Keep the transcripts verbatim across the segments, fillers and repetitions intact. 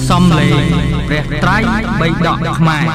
សំលេងព្រះត្រៃបិដកខ្មែរ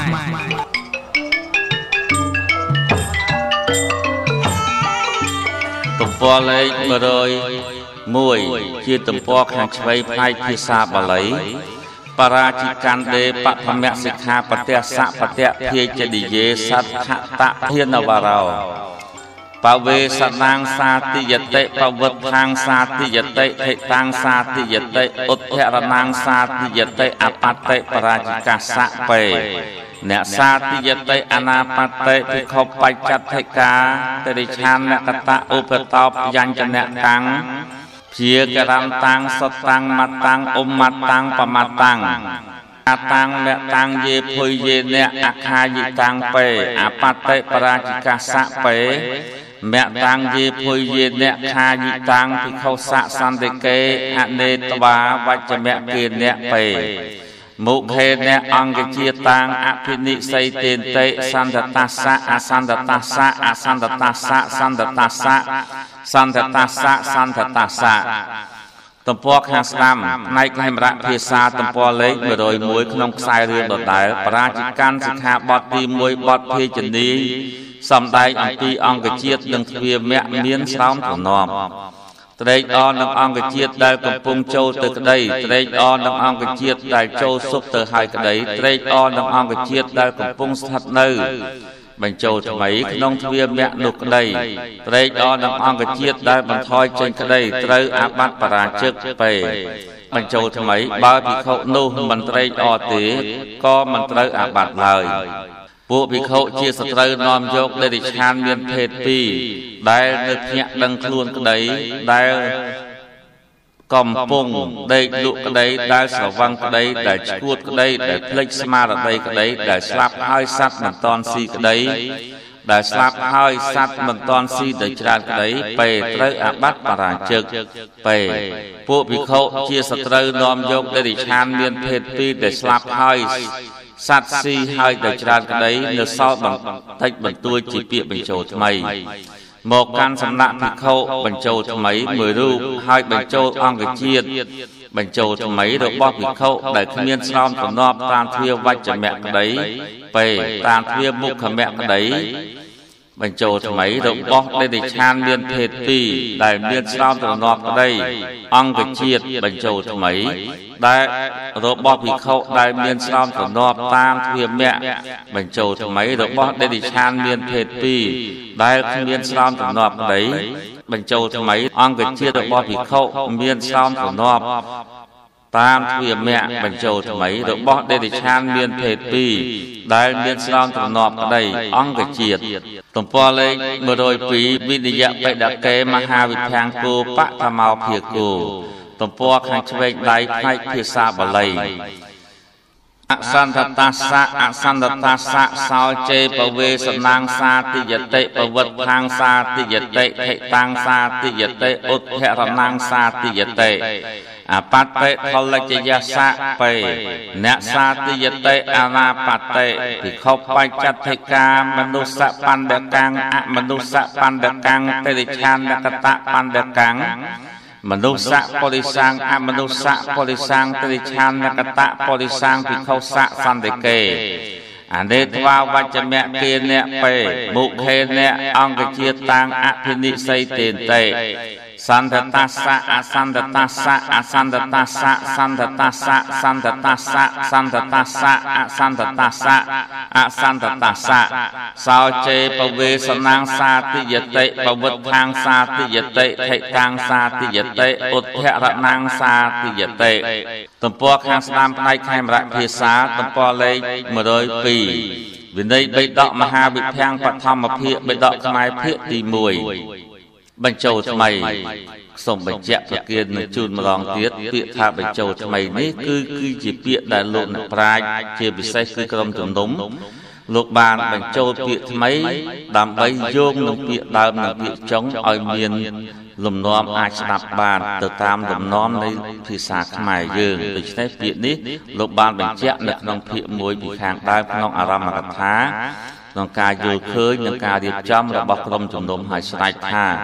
ទំព័រលេខmột không mộtជាទំព័រខាងឆ្វេងផ្នែកភាសាបាលីបរាជិកានដេបឋមសិក្ខាបតៈសបតៈភាជនិយេសត្ថតធានវរោបវេសនាងសាតិយតិបវុទ្ធាងសាតិយតិហេតាងសាតិយតិឧទ្ធរណាងសាតិយតិអបតិបរាជិកាសៈបេអ្នកសាតិយតិអនាបតិភិក្ខុបច្ចដ្ឋិកាតិរិឆានកតៈឧបតោបយញ្ចនៈតាំងជាករំតាំងសតាំងមតាំងអ៊ុមតាំងបមតាំងអតាំងមតាំងយេភុយយេអ្នកអខាយិតាំងបេអបតិបរាជិកាសៈបេមតាំងយេភុយយេអ្នកខាយិតាំងភិក្ខុសៈសន្តិកេអនេតវាវច្ចមគេអ្នកបេមុខេអ្នកអង្គជាតាំងអភិនិស័យទេនតិសន្តតាសៈអសន្តតាសៈអសន្តតាសៈសន្តតាសៈសន្តតាសៈសន្តតាសៈទំព័រខាងស្ដាំផ្នែកខេមរៈភាសាទំព័រលេខmột không mộtក្នុងខ្សែរឿងដដែលបរាជិកានសិក្ខាបទទីmộtបទភាជនីសំដែងអំពីអង្គជាតិនិងទ្វាមៈមានស្រោមទំនំត្រេកអរនឹងអង្គជាតិដែលកំពុងចូលទៅក្តីត្រេកអរនឹងអង្គជាតិដែលចូលសុខទៅហើយក្តីត្រេកអរនឹងអង្គជាតិដែលកំពុងស្ថិតនៅបញ្ចូលថ្មីក្នុងទ្វាមៈនោះក្តីត្រេកអរនឹងអង្គជាតិដែលបន្ថយចេញក្តីត្រូវអាបត្តិបរាជិកពេបញ្ចូលថ្មីបើភិក្ខុនោះមិនត្រេកអរទេក៏មិនត្រូវអាបត្តិឡើយពួកភិក្ខុជាសត្រូវនាំយកដេរិឆានមានភេទពីរដែលនៅភ្ញាក់ដឹងខ្លួនក្តីដែលកំពុងដេកលក់ក្តីដែលស្រវឹងក្តីដែលឈួតក្តីដែលភ្លេចស្មារតីក្តីដែលស្លាប់ហើយសត្វមិនតាន់ស៊ីក្តីដែលស្លាប់ហើយសត្វមិនតាន់ស៊ីដោយច្រើនក្តីពេលត្រូវអាបត្តិបរាជិកពេលពួកភិក្ខុជាសត្រូវនាំយកដេរិឆានមានភេទពីរដែលស្លាប់ហើយសត្វស៊ីហើយដោយច្រើនក្តីនៅសល់បន្តិចបន្តួចជាពាក្យបញ្ចូលថ្មីមកកាន់សំណាក់ភិក្ខុបញ្ចូលថ្មីមួយរូបហើយបញ្ចូលអង្គជាតិបញ្ចូលថ្មីរបស់ភិក្ខុដែលគ្មានស្រោមទំនាប់តាមទ្វាវច្ចមៈក្តីពេលតាមទ្វាមុខមៈក្តីបញ្ចូលថ្មីរបស់ដេរិឆានមានភេទពីរដែលមានស្រោមទំនាប់ក្តីអង្គជាតិបញ្ចូលថ្មីដែលរបស់ភិក្ខុដែលមានស្រោមទំនាប់តាមទ្វាមៈបញ្ចូលថ្មីរបស់ដេរិឆានមានភេទពីរដែលគ្មានស្រោមទំនាប់ក្តីបញ្ចូលថ្មីអង្គជាតិរបស់ភិក្ខុមានស្រោមទំនាប់តាមទ្វាមៈបញ្ចូលថ្មីរបស់ដេរិឆានមានភេទពីរដែលមានស្រោមទំនាប់ក្តីអង្គជាតិទំព័រលេខmột không haiវិនិយបេដកេមហាវិភាំងគោបឋមោភាគោទំព័រខាងឆ្វេងដៃផ្នែកភាសាបាលីអសន្តតាសៈអសន្តតាសៈសោជេបវេសនាងសាតិយតិបវុទ្ធាងសាតិយតិហេតាងសាតិយតិឧទ្ធរណាងសាតិយតិអបតិផលជយសៈបេអ្នកសាតិយតិអនាបតិភិក្ខុបច្ចដ្ឋិកាមនុស្សបណ្ឌកាំងអមនុស្សបណ្ឌកាំងតិរិឆានកតៈបណ្ឌកាំងមនុស្សបរិសាងអមនុស្សបរិសាងតិរិឆានកតៈបរិសាងភិក្ខុសៈសន្តិកេអនេតវាវច្ចមគេអ្នកបេមុខេអ្នកអង្គជាតាំងអភិនិស័យទេនតេសន្តតាសៈអសន្តតាសៈអសន្តតាសៈសន្តតាសៈសន្តតាសៈសន្តតាសៈអសន្តតាសៈអសន្តតាសៈសោជេបវេសនាងសាតិយតិបវុទ្ធាងសាតិយតិថេតាងសាតិយតិឧទ្ធរណាងសាតិយតិទំព័រខាងស្ដាំផ្នែកខេមរៈភាសាទំព័រលេខmột không haiវិន័យបេដកមហាវិភាំងបឋមភាគបេដកខ្មែរភាគទីmộtបញ្ចូលថ្មីសូមបញ្ជាក់ប្រគិននឹងជូនម្ដងទៀតពាក្យថាបញ្ចូលថ្មីនេះគឺគឺជាពាក្យដែលលោកអ្នកប្រាជ្ញជាពិសេសគឺក្រុមជំនុំលោកបានបញ្ចូលពាក្យថ្មីដើម្បីយោងនឹងពាក្យដើមនិងពាក្យចុងឲ្យមានលំនាំអាចស្ដាប់បានទៅតាមលំនាំនៃភាសាខ្មែរយើងដូច្នេះពាក្យនេះលោកបានបញ្ជាក់នៅក្នុងភាគមួយពីខាងដើមក្នុងអារម្មណ៍កថាក្នុងការយល់ឃើញនិងការរៀបចំរបស់ក្រុមជំនុំឲ្យស្រេចថា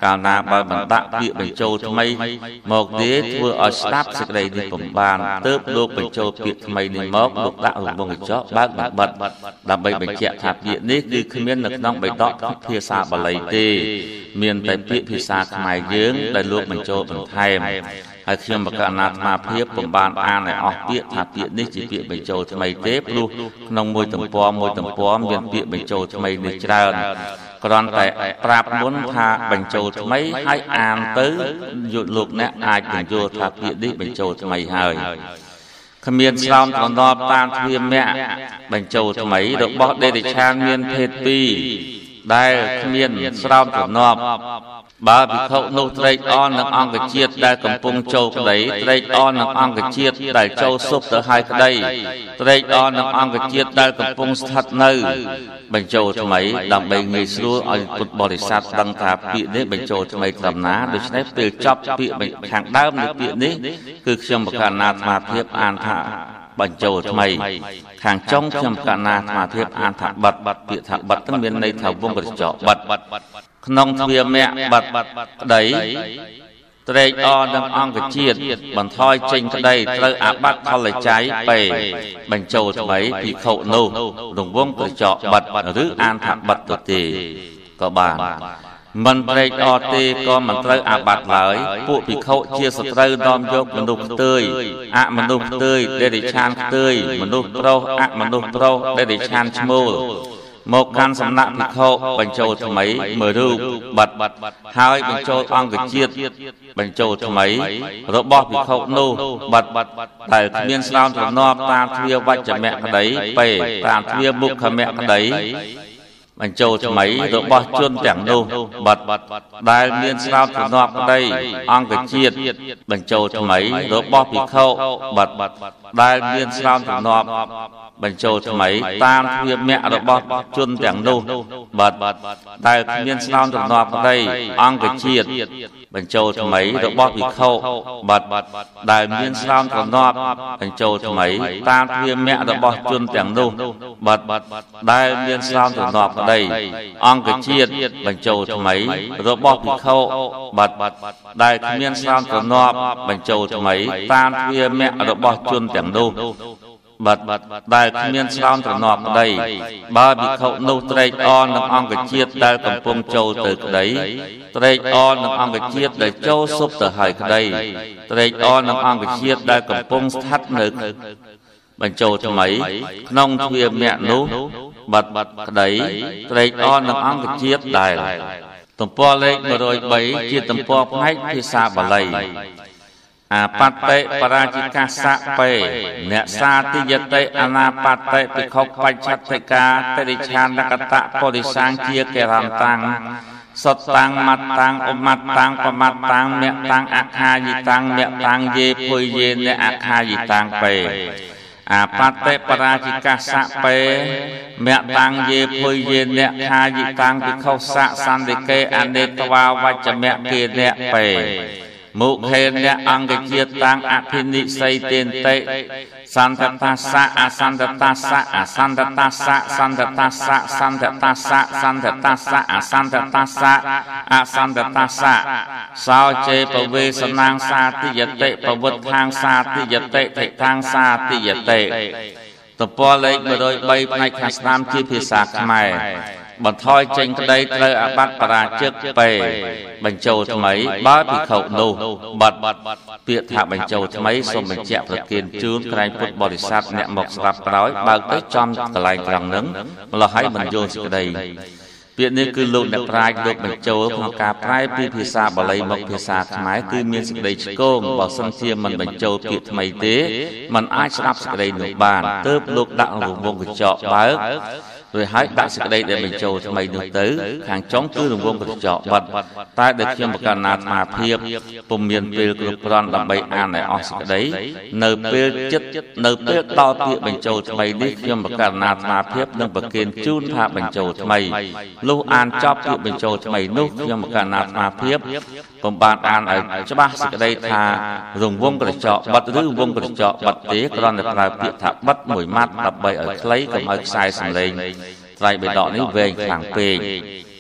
កាលណាបើមិនដាក់ពាក្យបញ្ចូលថ្មីមកទេធ្វើឲ្យស្ដាប់សេចក្តីនេះពុំបានទើបលោកបញ្ចូលពាក្យថ្មីនេះមកលោកដាក់រង្វង់កញ្ចក់បើកបិទដើម្បីបញ្ជាក់ថាពាក្យនេះគឺគ្មាននៅក្នុងបិដកភាសាបាលីទេមានតែពាក្យភាសាខ្មែរយើងដែលលោកបញ្ចូលបន្ថែមហើយខ្ញុំបកអាណាត្មាភាពពុំបានអានឲ្យអស់ពាក្យថាពាក្យនេះជាពាក្យបញ្ចូលថ្មីទេព្រោះក្នុងមួយទំព័រមួយទំព័រមានពាក្យបញ្ចូលថ្មីនេះច្រើនគ្រាន់តែប្រាប់មុនថាបញ្ចូលថ្មីហើយអានទៅយុទ្ធលោកអ្នកអាចបញ្យល់ថាពាក្យនេះបញ្ចូលថ្មីហើយគ្មានស្រោមត្រណប់តាមទ្វាមៈបញ្ចូលថ្មីរបស់ដេរិឆានមានភេទពីរដែលគ្មានស្រោមត្រណប់បើភិក្ខុនោះត្រេកអរនឹងអង្គជាតិដែលកំពុងចូលក្តីត្រេកអរនឹងអង្គជាតិដែលចូលសុបទៅហើយក្តីត្រេកអរនឹងអង្គជាតិដែលកំពុងស្ថិតនៅបញ្ចូលថ្មីដើម្បីងាយស្រួលឲ្យពុទ្ធបរិស័ទដឹងថាពាក្យនេះបញ្ចូលថ្មីត្រឹមណាដូច្នេះពេលចប់ពាក្យខាងដើមនៃពាក្យនេះគឺខ្ញុំបកអាណាត្មាភាពអានថាបញ្ចូលថ្មីខាងចុងខ្ញុំកណាអាត្មាភាពអានថាបិទពាក្យថាបិទនឹងមានន័យថាវងកញ្ចក់បិទក្នុងទ្វាមៈបិទក្តីត្រេកអរនឹងអង្គជាតិបន្ថយចេញក្តីត្រូវអាបត្តិផលច័យពេបញ្ចូលថ្មីភិក្ខុនោះរង្វង់កញ្ចក់បិទឬអានថាបិទទៅទេក៏បានមិនត្រេកអរទេក៏មិនត្រូវអាបត្តិឡើយពួកភិក្ខុជាសត្រូវនាំយកមនុស្សផ្ទើយអមនុស្សផ្ទើយដេរិឆានផ្ទើយមនុស្សប្រុសអមនុស្សប្រុសដេរិឆានឈ្មោលមកកាន់សំណាក់ភិក្ខុបញ្ចូលថ្មីមួយរូបបិទហើយបញ្ចូលអង្គជាតិបញ្ចូលថ្មីរបស់ភិក្ខុនោះបិទដែលគ្មានស្រោមត្រណប់តាមទ្វាវច្ចមៈក្តីពេតាមទ្វាមុខមៈក្តីបញ្ចូលថ្មីរបស់ជនទាំងនោះបិទដែលមានស្រោមត្រណប់ក្តីអង្គជាតិបញ្ចូលថ្មីរបស់ភិក្ខុបិទដែលមានស្រោមត្រណប់បញ្ចូលថ្មីតាមទ្វាមៈរបស់ជនទាំងនោះបិទដែលមានស្រោមត្រណប់ក្តីអង្គជាតិបញ្ចូលថ្មីរបស់ភិក្ខុបិទដែលមានស្រោមត្រណប់បញ្ចូលថ្មីតាមទ្វាមៈរបស់ជនទាំងនោះបិទដែលមានស្រោមត្រណប់ក្តីអង្គជាតិបញ្ចូលថ្មីរបស់ភិក្ខុបិទដែលមានស្រោមត្រណប់បញ្ចូលថ្មីតាមទ្វាមៈរបស់ជនទាំងនោះបិទដែលគ្មានស្រោមត្រណប់ក្តីបើភិក្ខុនោះត្រេកអរនឹងអង្គជាតិដែលកំពុងចូលទៅក្តីត្រេកអរនឹងអង្គជាតិដែលចូលសុបទៅហើយក្តីត្រេកអរនឹងអង្គជាតិដែលកំពុងស្ថិតនៅបញ្ចូលថ្មីក្នុងទ្វាមៈនោះបិទក្តីត្រេកអរនឹងអង្គជាតិដែលទំព័រលេខមួយរយបីជាទំព័រផ្នែកភាសាបាលីអាបតិបរាជិកាសៈពេអ្នកសាតិយតិអនាបតិភិក្ខុបច្ឆតិកាតិរិឆានកតៈបរិសាងជាកេរន្តាំងសតតាំងមត្តាំងអមត្តាំងបមត្តាំងមគ្គតាំងអខាយិតាំងមគ្គតាំងយេភុយយេអ្នកអខាយិតាំងពេអាបតិបរាជិកាសៈពេមគ្គតាំងយេភុយយេអ្នកខាយិតាំងភិក្ខុសៈសន្តិកេអនេតវាវច្ចមៈគេអ្នកពេមុខេអ្នកអង្គជាតិតាំងអភិនិស័យទេនតិសន្តតាសៈអសន្តតាសៈអសន្តតាសៈសន្តតាសៈសន្តតាសៈសន្តតាសៈអសន្តតាសៈអសន្តតាសៈសោចេបវេសនាងសាតិយតិបវុទ្ធាងសាតិយតិថិតាងសាតិយតិទំព័រលេខមួយរយបីផ្នែកខាងស្ដាំជាភាសាខ្មែរបន្ថយចេញក្តីត្រូវអាបត្តិបរាជិកពេបញ្ចូលថ្មីបើភិក្ខុនោះបិទពាក្យថាបញ្ចូលថ្មីសូមបញ្ជាក់ប្រទានជូនក្រែងពុទ្ធបរិស័ទអ្នកមកស្ដាប់ក្រោយបើកទៅចំកន្លែងត្រង់នឹងម្ល៉េះហើយមិនយល់សេចក្តីពាក្យនេះគឺលោកអ្នកប្រាជ្ញលោកបញ្ចូលក្នុងការប្រែពីភាសាបាលីមកភាសាខ្មែរគឺមានសេចក្តីឆ្គងបើសិនជាមិនបញ្ចូលពាក្យថ្មីទេมันអាចស្ដាប់សេចក្តីនោះបានទើបលោកដាក់រង្វង់កញ្ចក់បើកrồi hãy đặt sự đây để mình châu cho mày được tới hàng chống cứ đường vông của trọ bật tại được khi một cái nát mà phiệp vùng miền pê của con làm bầy an này ở sự đấy nợ pê chất nợ pê to tiệm mình châu cho mày đi khi một cái nát mà phiệp nâng bậc kiên chun tha mình châu cho mày lúc an chóp tiệm mình châu cho mày lúc khi một cái nát mà phiệp vùng bạn an ở cho ba sự đây tha dùng vông của trọ bật rư vông của trọ bật tế con được là tiệm thả bắt mùi mát làm bầy ở lấy cầm ở sai sầm lên tại bề đỏ ní về thẳng về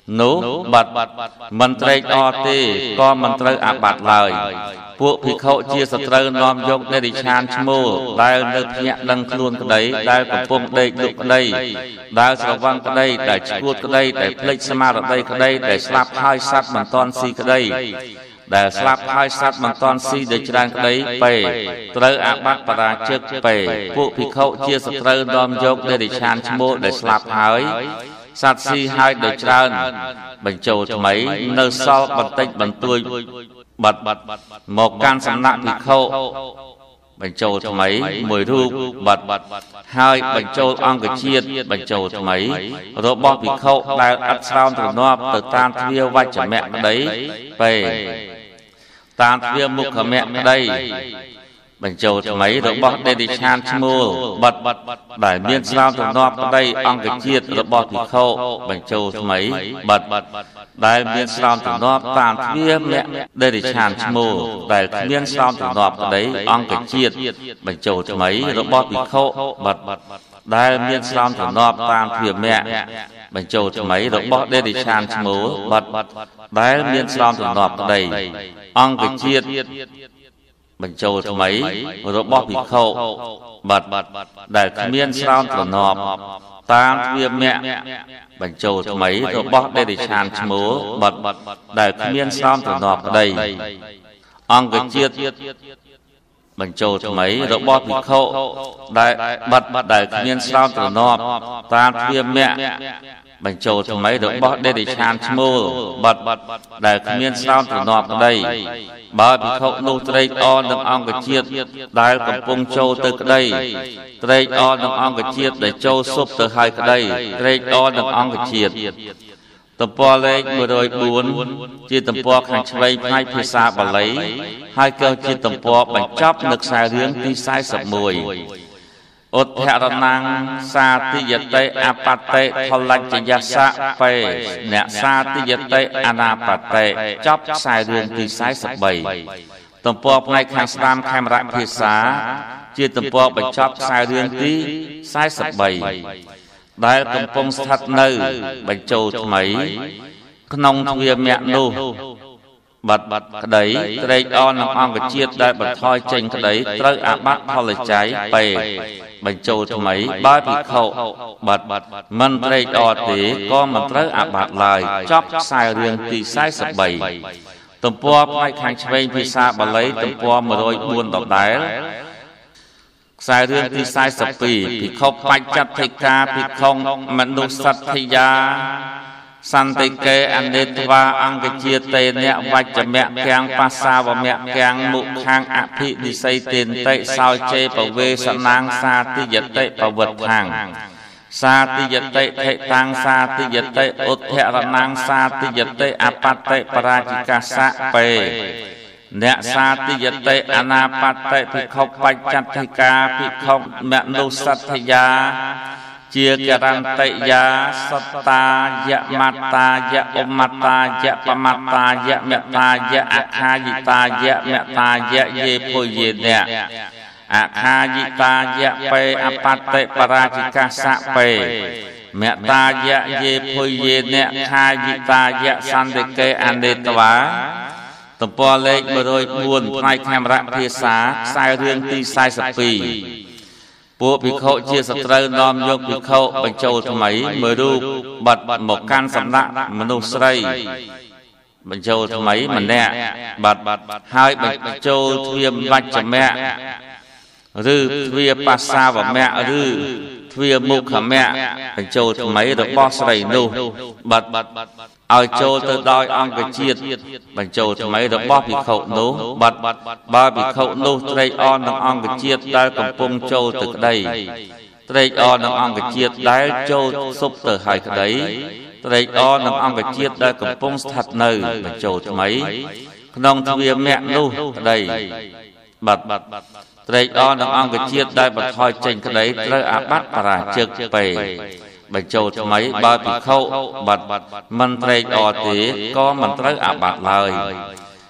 nú bật mình trây o tê có mình trây à bạt lờiពួកភិក្ខុជាសត្រូវនាំយកនៃរិឆានឈ្មោះដែលនៅភ្ញាក់ដឹងខ្លួនក្តីដែលកំពុងដេកលក់ក្តីដែលស្រវឹងក្តីដែលឈួតក្តីដែលភ្លេចស្មារតីក្តីដែលស្លាប់ហើយសត្វមិនទាន់ស៊ីក្តីដែលស្លាប់ហើយសត្វមិនទាន់ស៊ីដោយច្រើនក្តីពេត្រូវអាបត្តិបរាជិកពេពួកភិក្ខុជាសត្រូវនាំយកនៃរិឆានឈ្មោះដែលស្លាប់ហើយសត្វស៊ីហើយដោយច្រើនបញ្ចូលថ្មីនៅសល់បន្តិចបន្តួចបាត់មកកាន់សំណាក់ភិក្ខុបញ្ចូលថ្មីមួយរូបបាត់ហើយបញ្ចូលអង្គជាតិបញ្ចូលថ្មីរបស់ភិក្ខុដែលឥតស្រោមទ្រនាប់ទៅតាមទ្វារវច្ចមៈក្តីពេតាមទ្វារមុខមៈក្តីបញ្ចូលថ្មីរបស់ដេរិឆានឈ្មោះបាត់ដែលមានស្រោមទ្រនាប់ក្តីអង្គជាតិរបស់ភិក្ខុបញ្ចូលថ្មីបាត់ដែលមានស្រោមទ្រនាប់តាមទ្វារមគ្គដេរិឆានឈ្មោះដែលគ្មានស្រោមទ្រនាប់ក្តីអង្គជាតិបញ្ចូលថ្មីរបស់ភិក្ខុបាត់ដែលមានស្រោមទ្រនាប់តាមទ្វារមគ្គបញ្ចូលថ្មីរបស់ដេរិឆានឈ្មោះបាត់ដែលមានស្រោមទ្រនាប់ក្តីអង្គជាតិបញ្ចូលថ្មីរបស់ភិក្ខុបាត់ដែលគ្មានស្រោមទ្រនាប់តាមទ្វារមគ្គបញ្ចូលថ្មីរបស់ដេរិឆានឈ្មោះបាត់ដែលគ្មានស្រោមទ្រនាប់ក្តីអង្គជាតិបញ្ចូលថ្មីរបស់ភិក្ខុដែលបាត់ដែលគ្មានស្រោមទ្រនាប់តាមទ្វារមគ្គបញ្ចូលថ្មីរបស់ដេរិឆានឈ្មោះបាត់ដែលគ្មានស្រោមទ្រនាប់ក្តីបើភិក្ខុនោះត្រេកអរនឹងអង្គជាតិដែលកំពុងចូលទៅក្តីត្រេកអរនឹងអង្គជាតិដែលចូលស៊ប់ទៅហើយក្តីត្រេកអរនឹងអង្គជាតិទំព័រលេខមួយរយបួនជាទំព័រខាងឆ្វេងផ្នែកភាសាបាលីហើយក៏ជាទំព័របញ្ចប់នៅខ្សែរឿងទីសែនសិបមួយឧទ្ធរណាំងសាតិយតិអបតិថលច្ចយសៈបេអ្នកសាតិយតិអនាបតិចប់ខ្សែរឿងទីសែនសិបបីទំព័រផ្នែកខាងស្ដាំខេមរៈភាសាជាទំព័របញ្ចប់ខ្សែរឿងទីសែនសិបបីដែលកំពុងស្ថិតនៅបញ្ចូលថ្មីក្នុងទ្វារមគ្គនោះបាត់ក្តីត្រេកអរនឹងអង្គជាតិដែលបន្ថយចេញក្តីត្រូវអាបត្តិផលច័យពេបញ្ចូលថ្មីបើភិក្ខុបាត់មិនត្រេកអរទេក៏មិនត្រូវអាបត្តិឡើយចប់ខ្សែរឿងទីសែនសិបបីទំព័រផ្នែកខាងឆ្វេងភាសាបាលីទំព័រមួយរយបួនដដែលខ្សែរឿងទីសែនសិបពីរភិក្ខុបច្ចដ្ឋិកាភិក្ខុមនុស្សទ្ធិយាសន្តិកេអនិត្វាអង្គជាតេនៈវច្ចមៈទាំងបាសាវមៈទាំងមុខាងអភិនិស័យទេនតិសោចេបវេសនាងសាតិយតិបវត្តខាងសាតិយតិថេតាំងសាតិយតិឧទ្ធរណាំងសាតិយតិអបតិបរាជិកាសៈពេអ្នកសាតិយតិអនាបតិភិក្ខុបច្ចដ្ឋិកាភិក្ខុមនុស្សទ្ធិយាជាករន្តិយាសត្តាយមត្តាយឧមត្តាយបមត្តាយមេត្តាយអខាយិតាយមេត្តាយយេភុយេនៈអខាយិតាយបេអបតិបរាជិកាសៈបេមេត្តាយយេភុយេនៈខាយិតាយសន្តិកេអនិត្វាទំព័រលេខមួយរយបួនផ្នែកខេមរៈភាសាខ្សែរឿងទីសែនសិបពីរពួកភិក្ខុជាសត្រូវនាំយកភិក្ខុបញ្ចូលថ្មីមួយរូបបាត់មកកាន់សំណាក់មនុស្សស្រីបញ្ចូលថ្មីម្នាក់បាត់ហើយបញ្ចូលទ្វារវច្ចមៈឬទ្វារបាសាវមៈឬទ្វារមុខមៈបញ្ចូលថ្មីរបស់ស្រីនោះបាត់ឲ្យចូលទៅដោយអង្គជាតិបញ្ចូលថ្មីរបស់ភិក្ខុនោះបាត់បើភិក្ខុនោះត្រេកអរនឹងអង្គជាតិដែលកំពុងចូលទៅក្តីត្រេកអរនឹងអង្គជាតិដែលចូលស៊ប់ទៅហើយក្តីត្រេកអរនឹងអង្គជាតិដែលកំពុងស្ថិតនៅបញ្ចូលថ្មីក្នុងទ្វារមគ្គនោះក្តីបាត់ត្រេកអរនឹងអង្គជាតិដែលបន្ថយចេញក្តីត្រូវអាបត្តិបរាជិកពេបញ្ចូលថ្មីបើភិក្ខុបាត់មិនត្រេកអរទេក៏មិនត្រូវអាបត្តិឡើយ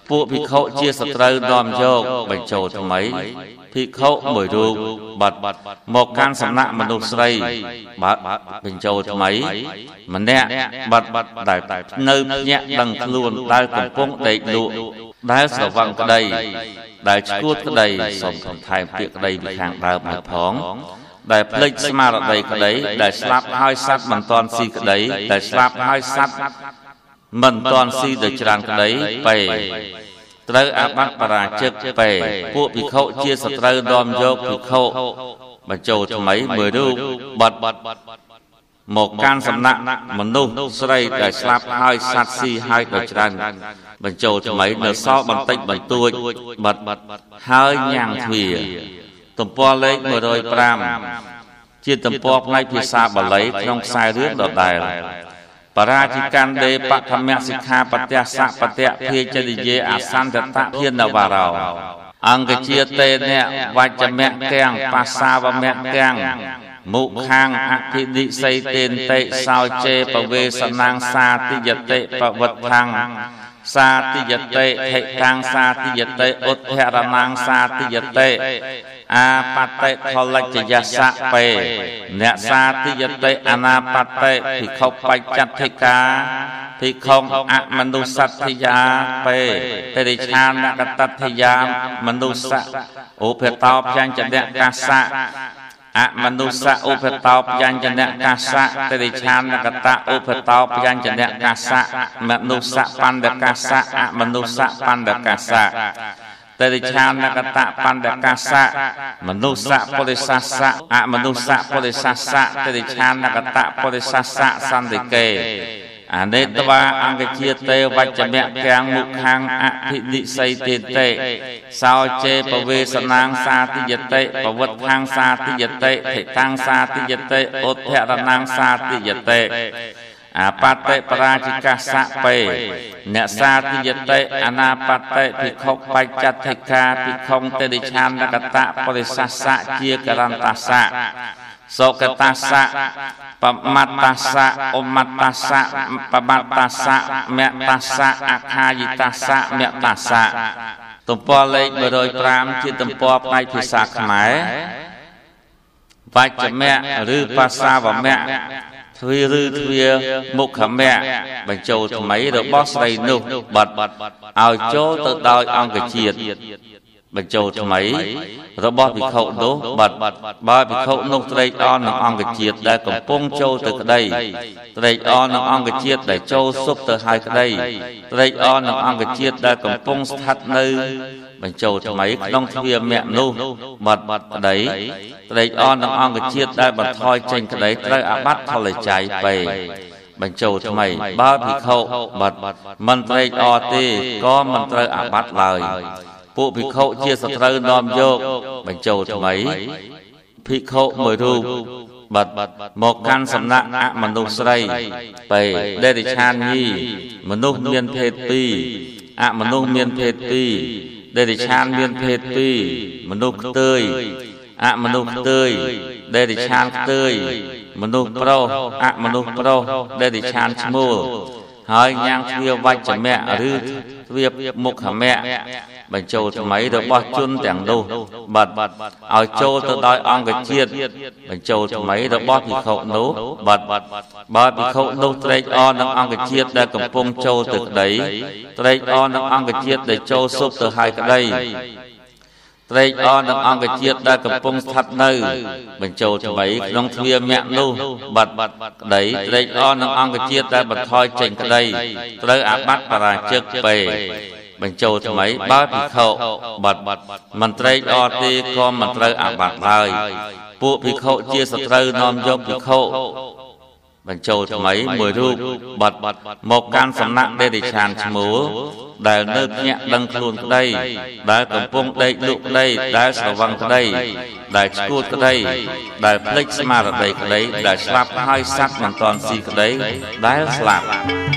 ពួកភិក្ខុជាសត្រូវនាំយកបញ្ចូលថ្មីភិក្ខុមួយរូបបាត់មកកាន់សំណាក់មនុស្សស្រីបាត់បញ្ចូលថ្មីម្នាក់បាត់ដែលនៅភ្ញាក់ដឹងខ្លួនដែលកំពុងដេកលក់ដែលស្រវឹងក្តីដែលឈួតក្តីសូមបន្ថែមពាក្យក្តីពីខាងដើមមកផងដែលភ្លេចស្មារតីក្តីដែលស្លាប់ហើយសត្វមិនទាន់ស៊ីក្តីដែលស្លាប់ហើយសត្វមិនទាន់ស៊ីដោយច្រើនក្តីពេត្រូវអាបត្តិបរាជិកពេពួកភិក្ខុជាសត្រូវនាំយកភិក្ខុបញ្ចូលថ្មីមួយរូបបាត់មកកាន់សំណាក់មនុស្សស្រីដែលស្លាប់ហើយសត្វស៊ីហើយដោយច្រើនបញ្ចូលថ្មីនៅសល់បន្តិចបន្តួចបាត់ហើយញ៉ាំងទ្វាទំព័រលេខមួយរយប្រាំជាទំព័រផ្នែកភាសាបាលីក្នុងខ្សែរឿងដដែលបរាជិកានដេបឋមសិក្ខាបទៈសៈបទៈភេជនិយេអសន្តតៈភិនវរោអង្គជាតេនៈវច្ចមៈទាំងបាសាវមៈទាំងមុខាងអភិនិស័យតេនតិសោជេបវេសនាងសាតិយតិបវដ្ឋังសាតិយតិហិតាំងសាតិយតិឧទ្ធរណាងសាតិយតិអាបតិខលច្ចយសៈពេអ្នកសាតិយតិអនាបតិភិក្ខុបច្ចដ្ឋិកាភិក្ខុអមនុស្សទ្ធិយាពេបរិឆានកតដ្ឋិយាមនុស្សឧបតោភញ្ចនៈកាសៈអមនុស្សឧបតោភញ្ចនៈកាសៈបរិឆានកតឧបតោភញ្ចនៈកាសៈមនុស្សបណ្ឌកាសៈអមនុស្សបណ្ឌកាសៈតរិឆានកតបណ្ឌកាសៈមនុស្សពុរិសសៈអមនុស្សពុរិសសៈតរិឆានកតពុរិសសៈសន្តិកេអនេតវាអង្គជាតេវច្ចមៈទាំងមុខាងអភិនិស័យតេតេសោជេបវេសនាងសាតិយតិបវដ្ឋាងសាតិយតិហិតាំងសាតិយតិឧទ្ធរណាងសាតិយតិអាបតិបរាជិកាសៈពេអ្នកសាតិយតិអនាបតិភិក្ខុបច្ចដ្ឋិកាភិក្ខុតរិឆានកតបរិសសៈជាករន្តសៈសោកតាសៈបមត្តាសៈអមត្តាសៈបមត្តាសៈមគ្គតាសៈអខាយិតាសៈមគ្គតាសៈទំព័រលេខមួយរយប្រាំជាទំព័រផ្នែកភាសាខ្មែរវច្ចមៈឬភាសាវមៈទ្វាឬទ្វាមុខមៈបញ្ចូលថ្មីរបស់ស្រីនោះបាត់ឲ្យចូលទៅដោយអង្គជាតិបញ្ចូលថ្មីរបស់ភិក្ខុនោះបាត់បើភិក្ខុនោះត្រេកអរនឹងអង្គជាតិដែលកំពុងចូលទៅក្តីត្រេកអរនឹងអង្គជាតិដែលចូលសុបទៅហើយក្តីត្រេកអរនឹងអង្គជាតិដែលកំពុងស្ថិតនៅបញ្ចូលថ្មីក្នុងទ្វាមគ្គនោះបាត់ក្តីត្រេកអរនឹងអង្គជាតិដែលបន្ថយចេញក្តីត្រូវអាបត្តិថលច័យពេបញ្ចូលថ្មីបើភិក្ខុបាត់មិនត្រេកអរទេក៏មិនត្រូវអាបត្តិឡើយពួកភិក្ខុជាសត្រូវនាំយកបញ្ចូលថ្មីភិក្ខុមួយរូបបាត់មកកាន់សំណាក់អមនុស្សស្រីបេដេរិឆានញីមនុស្សមានភេទពីរអមនុស្សមានភេទពីរដេរិឆានមានភេទពីរមនុស្សខ្ទើយអមនុស្សខ្ទើយដេរិឆានខ្ទើយមនុស្សប្រុសអមនុស្សប្រុសដេរិឆានឈ្មោលហើយញ៉ាំងទ្វាវច្ចមៈឬទ្វាមុខមៈបញ្ចូលថ្មីរបស់ជនទាំងនោះបាត់ឲ្យចូលទៅដោយអង្គជាតិបញ្ចូលថ្មីរបស់ភិក្ខុនោះបាត់បើភិក្ខុនោះត្រេកអរនឹងអង្គជាតិដែលកំពុងចូលទៅក្តីត្រេកអរនឹងអង្គជាតិដែលចូលសុបទៅហើយក្តីត្រេកអរនឹងអង្គជាតិដែលកំពុងស្ថិតនៅបញ្ចូលថ្មីក្នុងទ្វាមគ្គនោះបាត់ក្តីត្រេកអរនឹងអង្គជាតិដែលបន្ថយចេញក្តីត្រូវអាបត្តិបរាជិកពេបញ្ចូលថ្មីបើភិក្ខុបាត់មិនត្រេកអរទេក៏មិនត្រូវអាបត្តិឡើយពួកភិក្ខុជាសត្រូវនាំយកភិក្ខុបញ្ចូលថ្មីមួយរូបបាត់មកកាន់សំណាក់ដេរិឆានឈ្មោលដែលនៅភ្ញាក់ដឹងខ្លួនក្តីដែលកំពុងដេកលក់ក្តីដែលស្រវឹងក្តីដែលឈួតក្តីដែលភ្លេចស្មារតីក្តីដែលស្លាប់ហើយសត្វមិនទាន់ស៊ីក្តីដែលស្លាប់